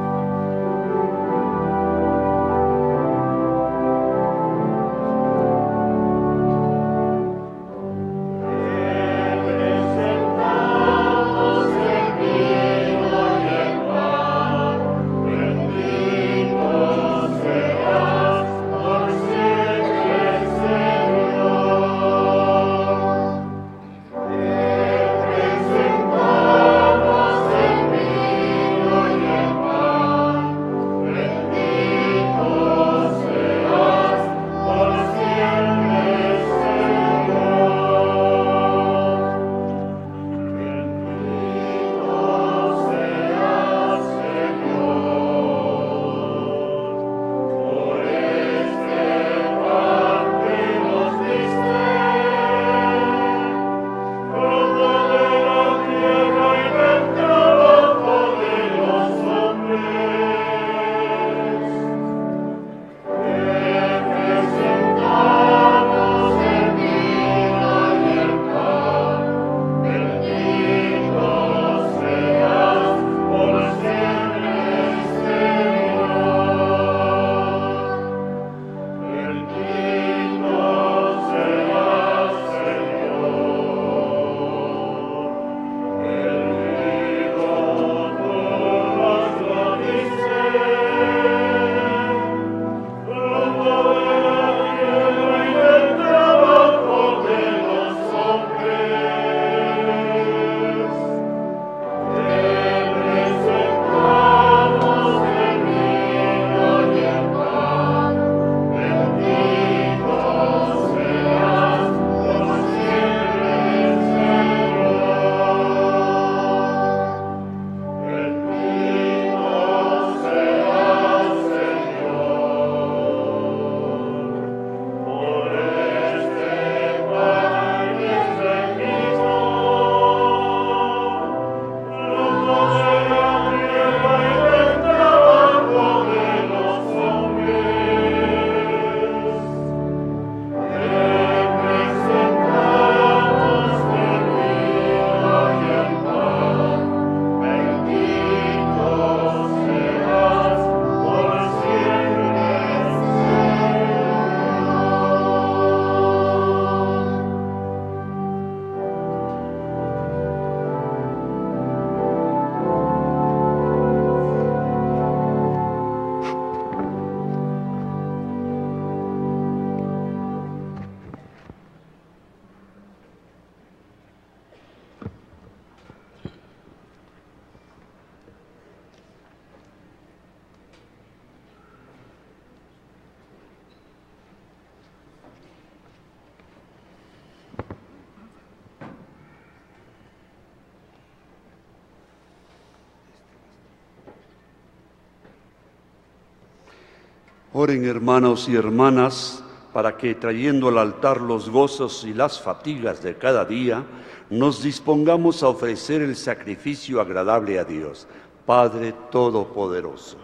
[SPEAKER 4] Oren, hermanos y hermanas, para que, trayendo al altar los gozos y las fatigas de cada día, nos dispongamos a ofrecer el sacrificio agradable a Dios, Padre Todopoderoso.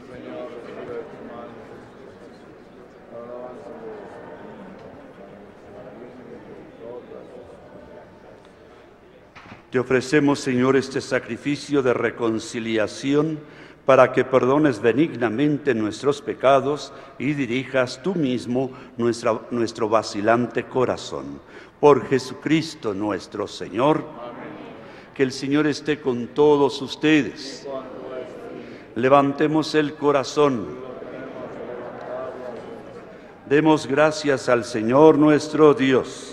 [SPEAKER 4] Te ofrecemos, Señor, este sacrificio de reconciliación para que perdones benignamente nuestros pecados y dirijas tú mismo nuestra, nuestro vacilante corazón. Por Jesucristo nuestro Señor. Amén. Que el Señor esté con todos ustedes. Levantemos el corazón. Demos gracias al Señor nuestro Dios.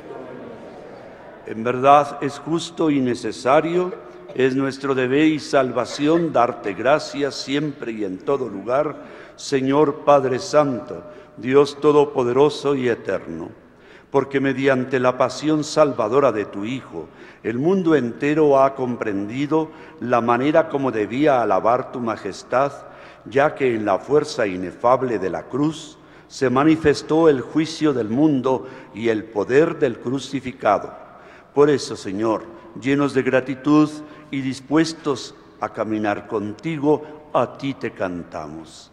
[SPEAKER 4] En verdad es justo y necesario, es nuestro deber y salvación darte gracias siempre y en todo lugar, Señor Padre Santo, Dios Todopoderoso y Eterno, porque mediante la pasión salvadora de tu Hijo, el mundo entero ha comprendido la manera como debía alabar tu majestad, ya que en la fuerza inefable de la cruz se manifestó el juicio del mundo y el poder del crucificado. Por eso, Señor, llenos de gratitud y dispuestos a caminar contigo, a ti te cantamos.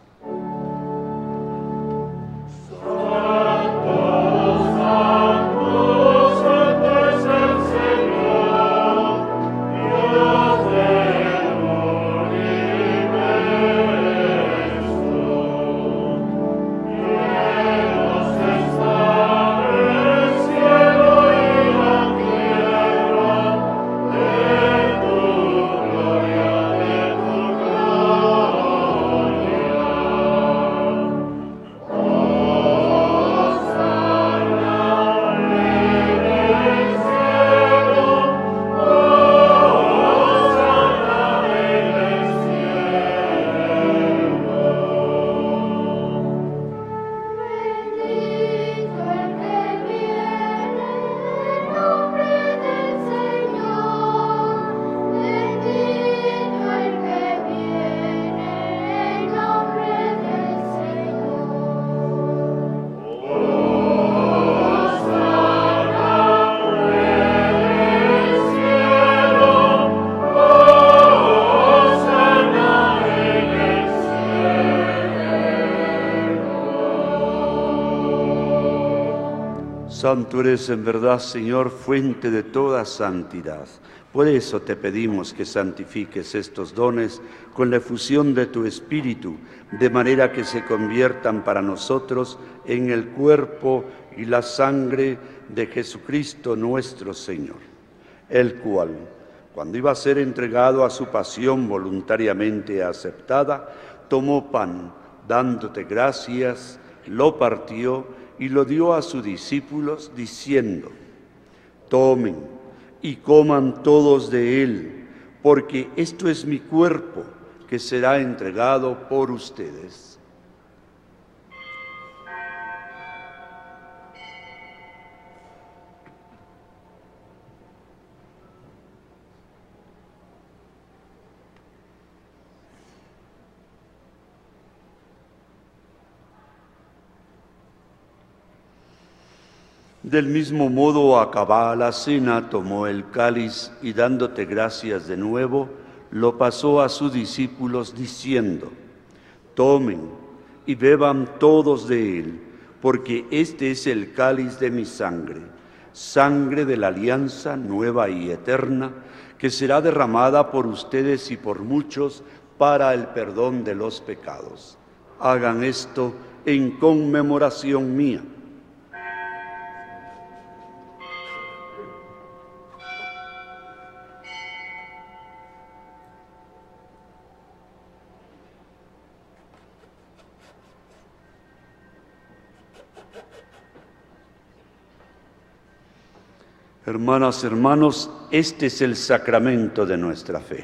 [SPEAKER 4] Santo eres en verdad, Señor, fuente de toda santidad. Por eso te pedimos que santifiques estos dones con la efusión de tu Espíritu, de manera que se conviertan para nosotros en el cuerpo y la sangre de Jesucristo nuestro Señor, el cual, cuando iba a ser entregado a su pasión voluntariamente aceptada, tomó pan, dándote gracias, lo partió y lo dio a sus discípulos, diciendo: tomen y coman todos de él, porque esto es mi cuerpo, que será entregado por ustedes. Del mismo modo, acabada la cena, tomó el cáliz y dándote gracias de nuevo, lo pasó a sus discípulos diciendo: tomen y beban todos de él, porque este es el cáliz de mi sangre, sangre de la alianza nueva y eterna, que será derramada por ustedes y por muchos para el perdón de los pecados. Hagan esto en conmemoración mía. Hermanas, hermanos, este es el sacramento de nuestra fe.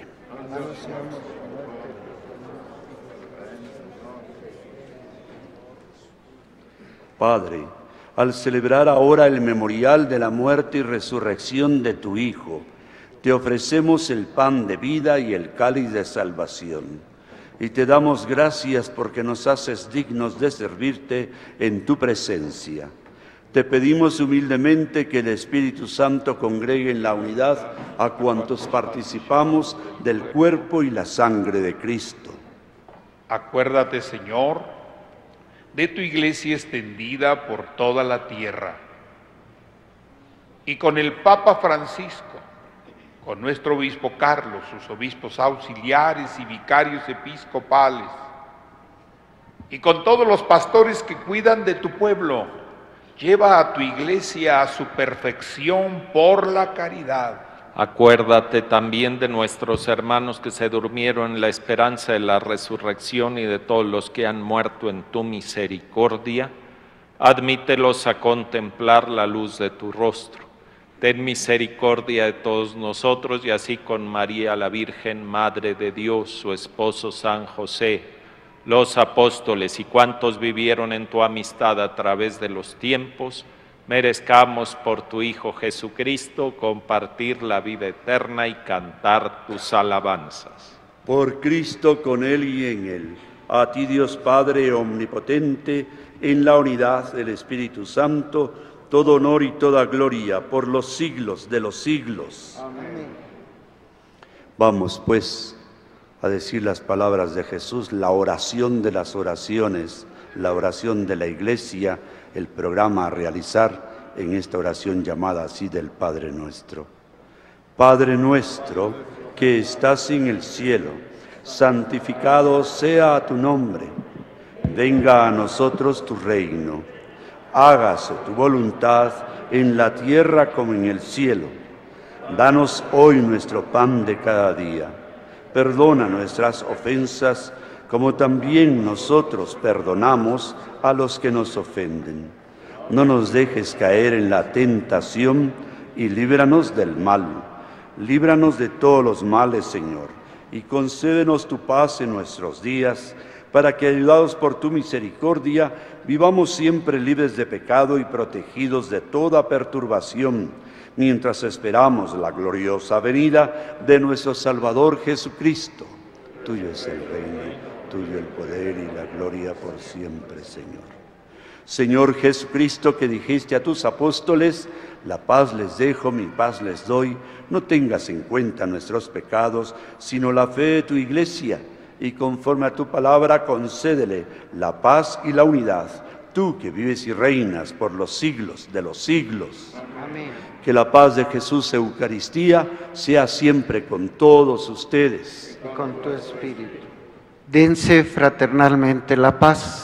[SPEAKER 4] Padre, al celebrar ahora el memorial de la muerte y resurrección de tu Hijo, te ofrecemos el pan de vida y el cáliz de salvación. y te damos gracias porque nos haces dignos de servirte en tu presencia. Te pedimos humildemente que el Espíritu Santo congregue en la unidad a cuantos participamos del cuerpo y la sangre de Cristo.
[SPEAKER 8] Acuérdate, Señor, de tu iglesia extendida por toda la tierra, y con el Papa Francisco, con nuestro obispo Carlos, sus obispos auxiliares y vicarios episcopales, y con todos los pastores que cuidan de tu pueblo, lleva a tu iglesia a su perfección por la caridad.
[SPEAKER 9] Acuérdate también de nuestros hermanos que se durmieron en la esperanza de la resurrección y de todos los que han muerto en tu misericordia. Admítelos a contemplar la luz de tu rostro. Ten misericordia de todos nosotros y así con María la Virgen, Madre de Dios, su esposo San José, los apóstoles y cuantos vivieron en tu amistad a través de los tiempos, merezcamos por tu Hijo Jesucristo compartir la vida eterna y cantar tus alabanzas.
[SPEAKER 4] Por Cristo, con Él y en Él, a ti Dios Padre omnipotente, en la unidad del Espíritu Santo, todo honor y toda gloria por los siglos de los siglos. Amén. Vamos pues a decir las palabras de Jesús, la oración de las oraciones, la oración de la Iglesia, el programa a realizar en esta oración llamada así del Padre Nuestro. Padre nuestro que estás en el cielo, santificado sea tu nombre. Venga a nosotros tu reino. Hágase tu voluntad en la tierra como en el cielo. Danos hoy nuestro pan de cada día. Perdona nuestras ofensas, como también nosotros perdonamos a los que nos ofenden. No nos dejes caer en la tentación y líbranos del mal. Líbranos de todos los males, Señor, y concédenos tu paz en nuestros días, para que, ayudados por tu misericordia, vivamos siempre libres de pecado y protegidos de toda perturbación, mientras esperamos la gloriosa venida de nuestro Salvador Jesucristo. Tuyo es el reino, tuyo el poder y la gloria por siempre, Señor. Señor Jesucristo, que dijiste a tus apóstoles, la paz les dejo, mi paz les doy, no tengas en cuenta nuestros pecados, sino la fe de tu iglesia, y conforme a tu palabra concédele la paz y la unidad, tú que vives y reinas por los siglos de los siglos. Amén. Que la paz de Jesús Eucaristía sea siempre con todos ustedes.
[SPEAKER 7] Y con tu espíritu. Dense fraternalmente la paz.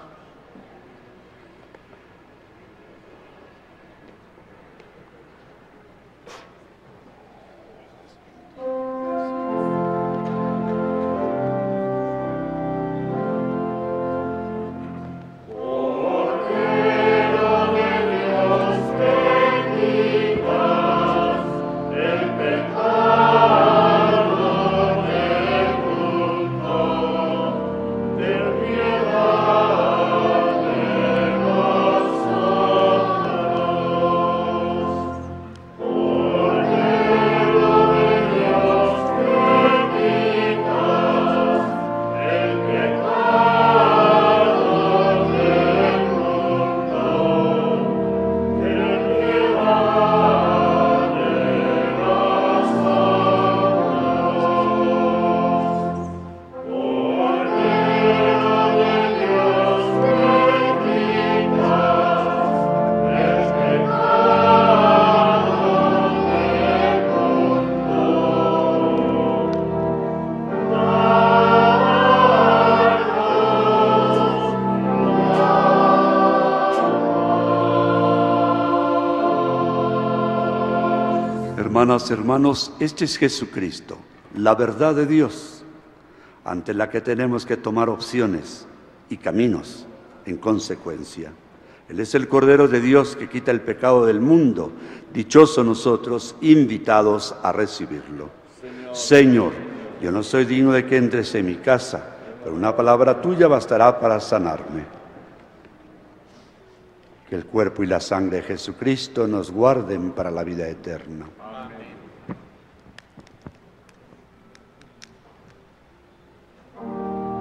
[SPEAKER 4] Hermanas, hermanos, este es Jesucristo, la verdad de Dios, ante la que tenemos que tomar opciones y caminos en consecuencia. Él es el Cordero de Dios que quita el pecado del mundo. Dichosos nosotros, invitados a recibirlo. Señor, Señor, yo no soy digno de que entres en mi casa, pero una palabra tuya bastará para sanarme. Que el cuerpo y la sangre de Jesucristo nos guarden para la vida eterna. Amén.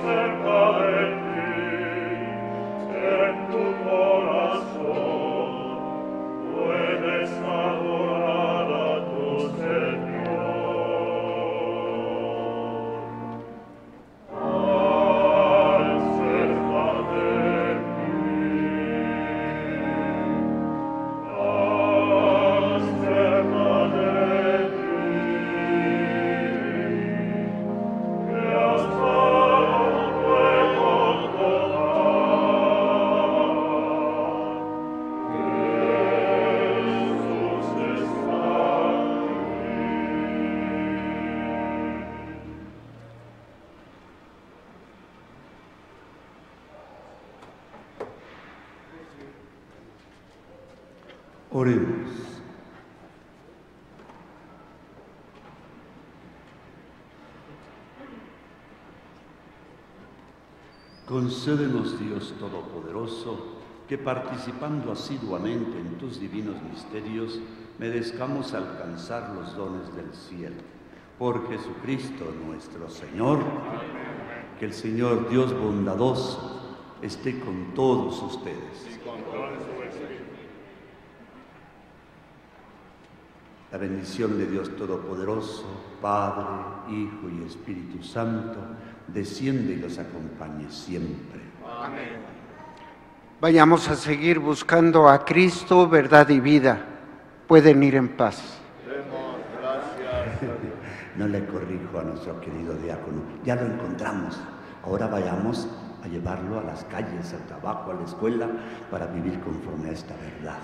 [SPEAKER 4] Oremos. Concédenos, Dios Todopoderoso, que participando asiduamente en tus divinos misterios, merezcamos alcanzar los dones del cielo. Por Jesucristo nuestro Señor, que el Señor Dios bondadoso esté con todos ustedes. La bendición de Dios Todopoderoso, Padre, Hijo y Espíritu Santo, desciende y los acompañe siempre.
[SPEAKER 7] Amén. Vayamos a seguir buscando a Cristo, verdad y vida. Pueden ir en paz.
[SPEAKER 2] Demos gracias.
[SPEAKER 4] No le corrijo a nuestro querido diácono, ya lo encontramos. Ahora vayamos a llevarlo a las calles, al trabajo, a la escuela, para vivir conforme a esta verdad.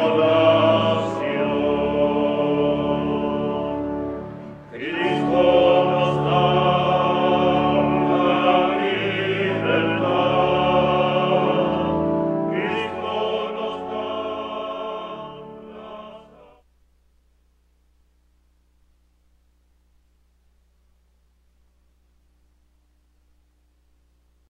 [SPEAKER 2] Cristo